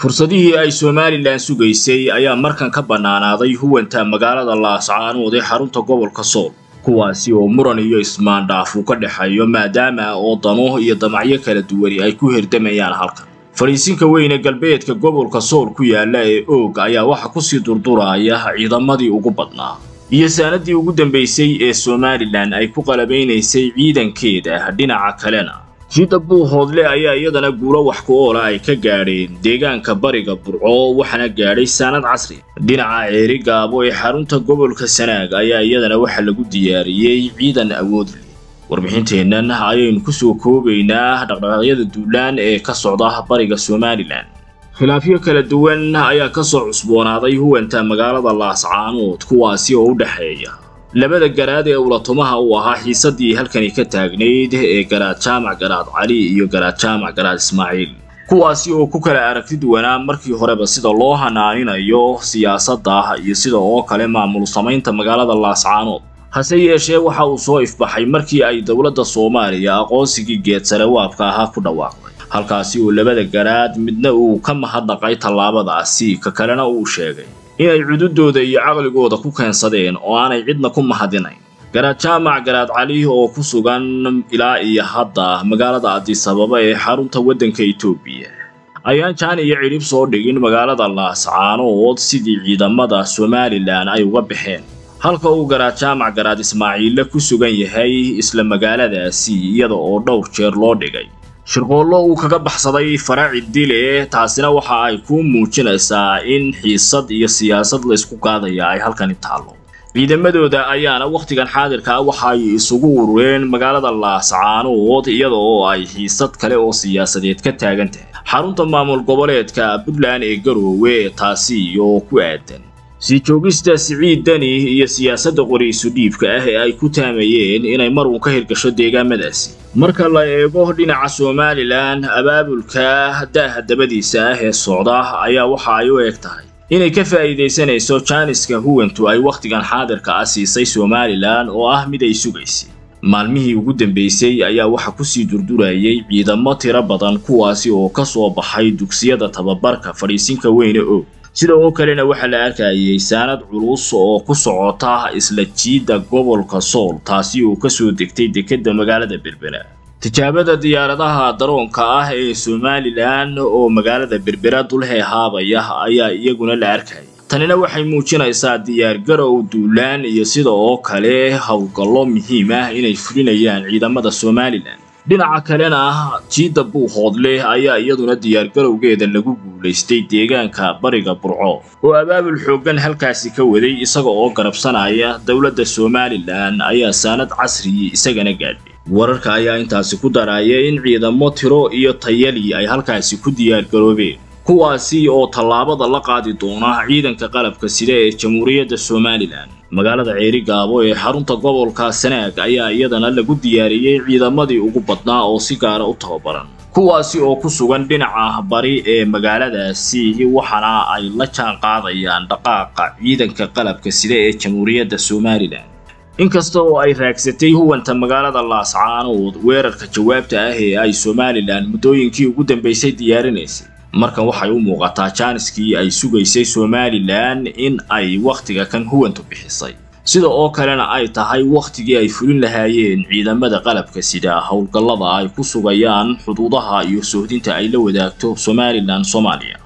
fursadihii ay Somaliland sugaysay ayaa markan ka banaanaaday huwanta magaalada Laascaanood ee xarunta gobolka Sool kuwaasi oo muran iyo ismaandhaaf ka dhaxayo maadaama oo dano iyo damacyo kala duwan ay ku hirdamayaan halkan fariisinka weyn ee galbeedka gobolka Sool ku yaala ee Og ayaa waxa ku sii durduraya ciidamadii ugu badnaa iyo sanadii ugu dambeysay ee Somaliland ay ku qalabeynaysay ciidankeeda dhinaca kalena jida Buuhoodle ayaa iyadana guulo wax ku ool ay ka gaareen deegaanka bariga Burco waxana gaaray sanad casri dhinaca Ceeri Gaabo ee xarunta gobolka Sanaag ayaa iyadana waxa lagu diyaariyay ciidan awood leh warbixinteennan ayaynu ku soo koobaynaa dhaqdhaqaaqyada duulaan ee ka socda bariga Somaliland khilaafyo kala duwan ayaa ka soo cusboonaaday huwanta magaalada Laascaanood kuwaasi oo u dhaxeeya labada garaad ee ulatumaha uu ahaa xiisadii halkani ka taagneyd ee garaad Jaamac Garaad Cali iyo garaad Jaamac Garaad Ismaaciil kuwaasi oo ku kala aragti duwanaa markii horeba sida loo hanaaninayo siyaasadda iyo sida oo kale maamul samaynta magaalada Laascaanood hase yeeshee waxa uu soo ifbaxay markii ay dawladda Soomaaliya aqoonsigii geed sare waabka ahaa ku dhawaaqday halkaasi oo labada garaad midna uu ka mahadnaqay tallaabadaasi ka kalena uu sheegay inay cududooda iyo caqligooda ku keensadeen oo aanay cidna ku mahadinayn garaad Jaamac Garaad Cali oo ku sugan ilaa iyo hadda magaalada Addis Ababa ee xarunta waddanka Itoobiya ayaan jaan iyo cirib soo dhigin magaalada Laascaanood sidii ciidamada Somaliland ay uga baxeen halka uu garaad Jaamac Garaad Ismaaciil ku sugan yahay isla magaaladaasi iyada oo dhowr jeer loo dhigay shirqoollo uu kaga baxsaday faraaci dile taasina waxa ay ku muujinaysaa in xiisad iyo siyaasad la isku qaadaya ay halkan taalo ciidamadooda ayaana waqtigan xaadirka waxa ay isugu urureen magaalada Laascaanood iyada oo ay xiisad kale oo siyaasadeed ka taagan tahay xarunta maamul goboleedka Puntland ee Garowe taasi oo ku aadan si joogista Siciid Dani iyo siyaasadda qoriisu dhiibka ah ee ay ku taamayeen inay mar uu ka hirgasho deegaamadaasi marka la eego dhinaca Somaliland abaabulka dabadiisa ah ee socda ayaa waxa ay u egtahay inay ka faa'iideysanayso jaaniska huwantu ay waqtigan xaadirka ah siisay Somaliland oo ah mid ay sugaysay maalmihii ugu dambeysay ayaa waxa ku sii durdurayay ciidamo tiro badan kuwaasi oo ka soo baxay dugsiyada tababarka fariisinka weyn ee Og sida oo kalena waxa la arkayay sanad culus oo ku socota isla jiida gobolka Sool taasi oo ka soo degtay dekedda magaalada Berbera tijaabada diyaaradaha daroonka ah ee Somaliland oo magaalada Berbera dul heehaabaya ayaa iyaguna la arkayay tanina waxay muujinaysaa diyaar garow duulaan iyo sida oo kale hawlgallo muhiim ah inay fulinayaan ciidamada Somaliland dhinaca kalena jida Buuhoodle ayaa iyaduna diyaar garowgeeda lagu guuleystay deegaanka bariga Burco oo abaabul xoogan halkaasi ka waday isaga oo garabsanaya dawladda Somaliland ayaa sanad casri isagana gaadhay wararka ayaa intaasi ku daraya in ciidamo tiro iyo tayali ay halkaasi ku diyaar garoobeen kuwaasi oo tallaabada la qaadi doona ciidanka qalabka sida ee Jamhuuriyadda Somaliland magaalada Ceeri Gaabo ee xarunta gobolka Sanaag ayaa iyadana lagu diyaariyay ciidamadii ugu badnaa oo si gaar ah u tababaran kuwaasi oo ku sugan dhinaca bari ee magaaladaasi waxana ay la jaan qaadayaan dhaqaaqa ciidanka qalabka sida ee Jamhuuriyadda Somaliland inkasta oo ay raagsatay huwanta magaalada Laascaanood weerarka jawaabta ah ee ay Somaliland muddooyinkii ugu dambeysay diyaarinaysay markan waxay u muuqataa jaaniskii ay sugaysay Somaliland in ay waqtiga kan huwantu bixisay sida oo kalena ay tahay waqtigii ay fulin lahaayeen ciidamada qalabka sida hawlgallada ay ku sugayaan xuduudaha iyo sohdinta ay la wadaagto Somaliland Soomaaliya